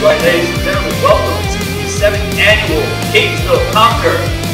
Alright, ladies and gentlemen, welcome to the 7th annual OCB The Conquer